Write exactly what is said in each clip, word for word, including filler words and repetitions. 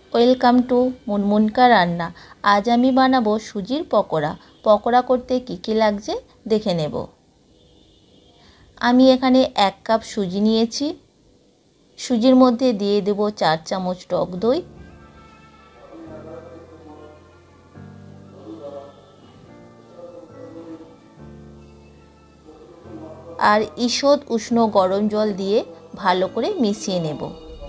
Welcome to Munmun का রান্না। আজ আমি বানাবো সুজির পকোড়া। পকোড়া করতে কী কী লাগছে দেখে নেব। আমি এখানে এক কাপ সুজি নিয়েছি। সুজির মধ্যে দিয়ে দেব চার চামচ টক দই, আর ঈষৎ উষ্ণ গরম জল দিয়ে ভালো করে মিশিয়ে নেব।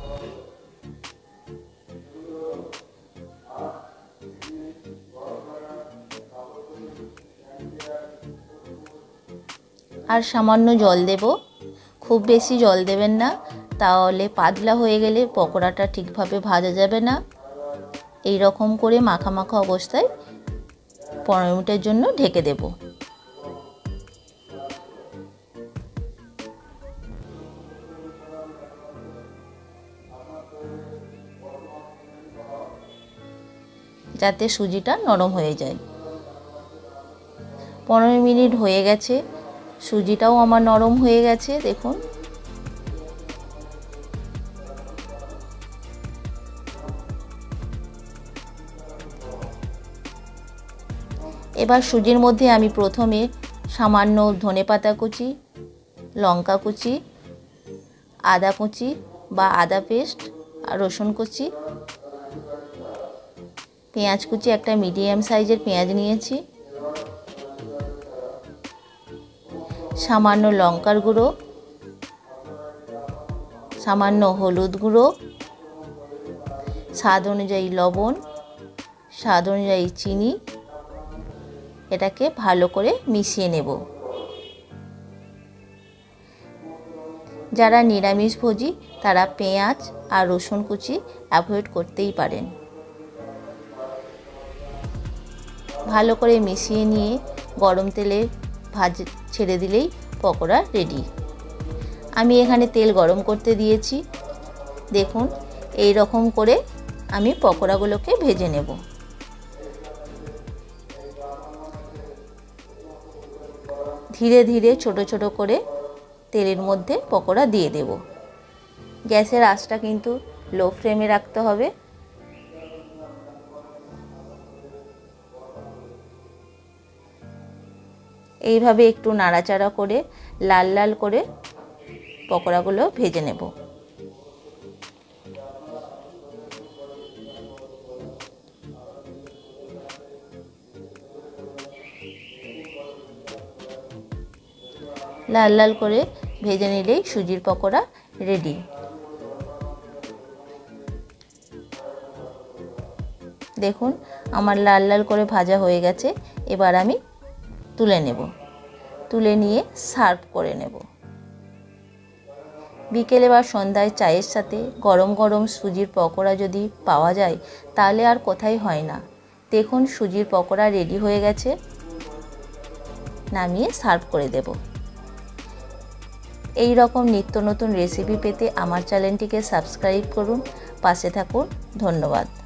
আর সামান্য জল দেব, খুব বেশি জল দেবেন না, তাহলে পাতলা হয়ে গেলে পকোড়াটা ঠিকভাবে ভাজা যাবে না। এই রকম করে মাখা মাখা অবস্থায় পনেরো মিনিটের জন্য ঢেকে দেব। যাতে সুজিটা নরম হয়ে যায়। পনেরো মিনিট হয়ে গেছে, সুজিটাও আমার নরম হয়ে গেছে। দেখুন, এবার সুজির মধ্যে আমি প্রথমে সামান্য ধনেপাতা কুচি, লঙ্কা কুচি, আদা কুচি বা আদা পেস্ট, আর রসুন কুচি, পেঁয়াজ কুচি, একটা মিডিয়াম সাইজের পেঁয়াজ নিয়েছি, সামান্য লঙ্কার গুঁড়ো, সামান্য হলুদ গুঁড়ো, স্বাদ অনুযায়ী লবণ, স্বাদ অনুযায়ী চিনি, এটাকে ভালো করে মিশিয়ে নেব। যারা নিরামিষভোজী তারা পেঁয়াজ আর রসুন কুচি অ্যাভয়েড করতেই পারেন। ভালো করে মিশিয়ে নিয়ে গরম তেলে ভাজ ছেড়ে দিলেই পকোড়া রেডি। আমি এখানে তেল গরম করতে দিয়েছি। দেখুন, এই রকম করে আমি পকোড়াগুলোকে ভেজে নেব। ধীরে ধীরে ছোট ছোট করে তেলের মধ্যে পকোড়া দিয়ে দেব। গ্যাসের আঁচটা কিন্তু লো ফ্লেমে রাখতে হবে। এইভাবে একটু নাড়াচাড়া করে লাল লাল করে পকোড়াগুলো ভেজে নেব। লাল লাল করে ভেজে নিলেই সুজির পকোড়া রেডি। দেখুন, আমার লাল লাল করে ভাজা হয়ে গেছে। এবার আমি তুলে নেব। তুলে নিয়ে সার্ভ করে নেব। বিকেলে বা সন্ধ্যায় চায়ের সাথে গরম গরম সুজির পকোড়া যদি পাওয়া যায় তাহলে আর কোথায় হয় না। দেখুন, সুজির পকোড়া রেডি হয়ে গেছে। নামিয়ে সার্ভ করে দেব। এই রকম নিত্য নতুন রেসিপি পেতে আমার চ্যানেলটিকে সাবস্ক্রাইব করুন, পাশে থাকুন। ধন্যবাদ।